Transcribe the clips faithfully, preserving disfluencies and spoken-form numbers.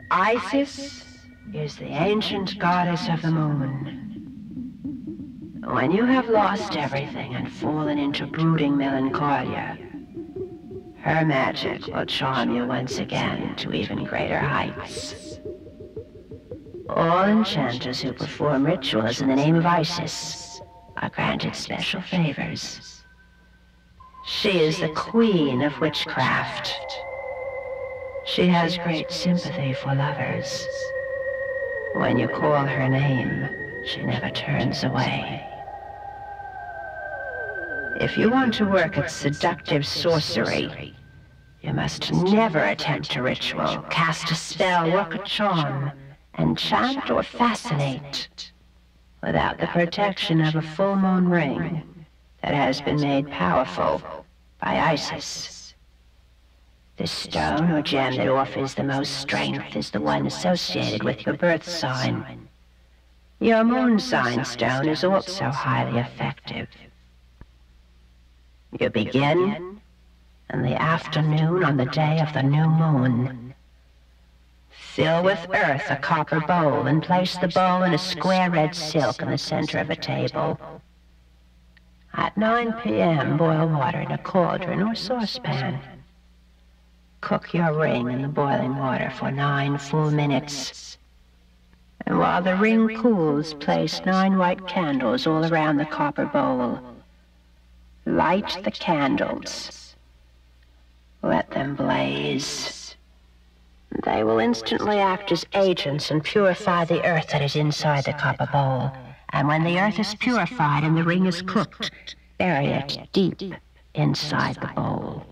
Isis is the ancient goddess of the moon. When you have lost everything and fallen into brooding melancholia, her magic will charm you once again to even greater heights. All enchanters who perform rituals in the name of Isis are granted special favors. She is the queen of witchcraft. She has great sympathy for lovers. When you call her name, she never turns away. If you want to work at seductive sorcery, you must never attempt a ritual, cast a spell, work a charm, enchant or fascinate without the protection of a full moon ring that has been made powerful by Isis. The stone or gem that offers the most strength is the one associated with your birth sign. Your moon sign stone is also highly effective. You begin in the afternoon on the day of the new moon. Fill with earth a copper bowl and place the bowl in a square red silk in the center of a table. At nine p m, boil water in a cauldron or saucepan. Cook your ring in the boiling water for nine full minutes. And while the ring cools, place nine white candles all around the copper bowl. Light the candles. Let them blaze. They will instantly act as agents and purify the earth that is inside the copper bowl. And when the earth is purified and the ring is cooked, bury it deep inside the bowl.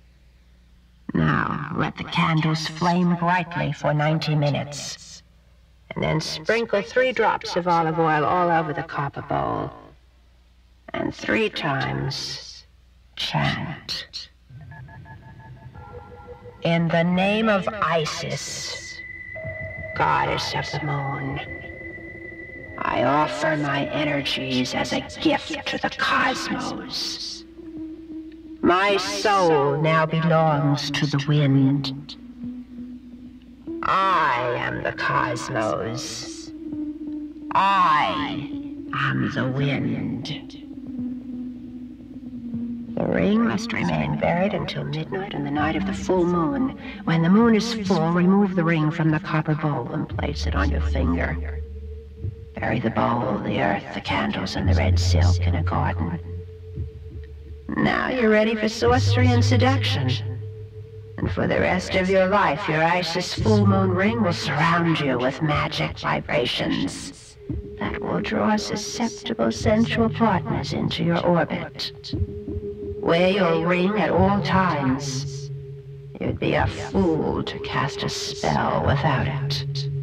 Now, let the candles flame brightly for ninety minutes. And then sprinkle three drops of olive oil all over the copper bowl. And three times chant. In the name of Isis, goddess of the moon, I offer my energies as a gift to the cosmos. My soul now belongs to the wind. I am the cosmos. I am the wind. The ring must remain buried until midnight on the night of the full moon. When the moon is full, remove the ring from the copper bowl and place it on your finger. Bury the bowl, the earth, the candles, and the red silk in a garden. Now you're ready for sorcery and seduction. And for the rest of your life, your Isis full moon ring will surround you with magic vibrations that will draw susceptible sensual partners into your orbit. Wear your ring at all times. You'd be a fool to cast a spell without it.